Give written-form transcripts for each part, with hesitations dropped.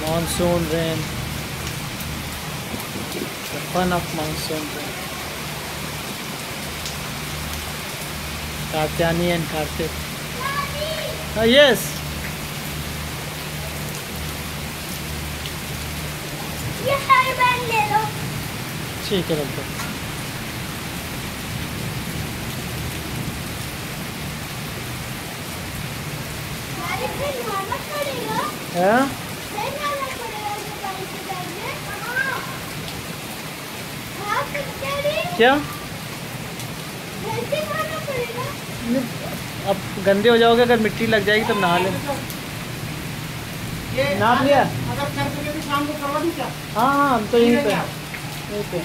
Monsoon rain. The fun of monsoon rain. Katyani and Kartik. Oh yes. ये सारी bag ले लो। ठीक है रख दो। हाँ? क्या? अब गंदे हो जाओगे, अगर मिट्टी लग जाएगी तब नहा ले। नाप लिया? अगर कर सके तो शाम को करवा दूं क्या? हाँ हाँ, हम तो यहीं पे।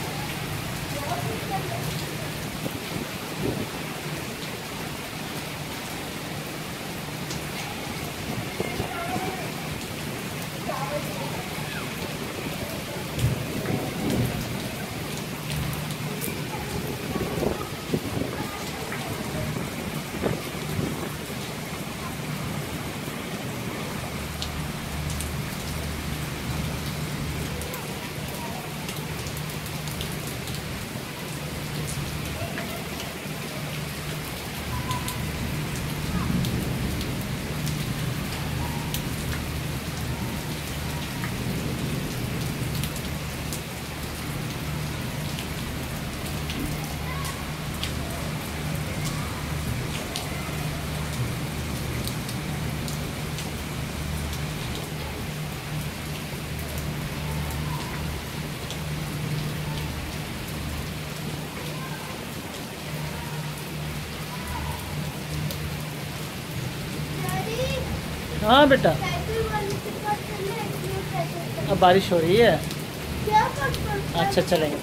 हाँ बेटा, अब बारिश हो रही है। अच्छा चलेंगे।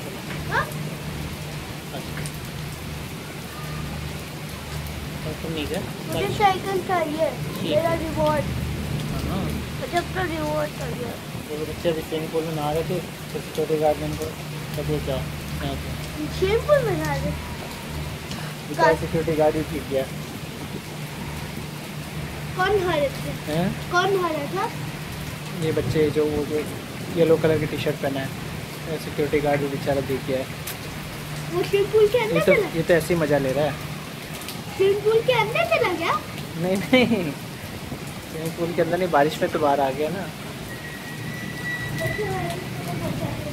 मुझे साइकिल चाहिए, मेरा रिवॉर्ड। मुझे अपना रिवॉर्ड चाहिए। वो बच्चे अभी स्विमिंग पूल में नहा रहे थे, छोटे छोटे गार्डन को कभी जाओ स्विमिंग पूल में नहा रहे। सिक्योरिटी गार्ड भी ठीक किया। कौन हारे थे? कौन हारा था? ये बच्चे जो येलो कलर की टी शर्ट पहना है, सिक्योरिटी गार्ड भी बेचारा देख गया है। वो स्विमिंग पूल के अंदर चला? ये तो ऐसे ही मजा ले रहा है। स्विमिंग पूल के अंदर चला गया? नहीं स्विमिंग पूल के अंदर नहीं, बारिश में तो बाहर आ गया ना।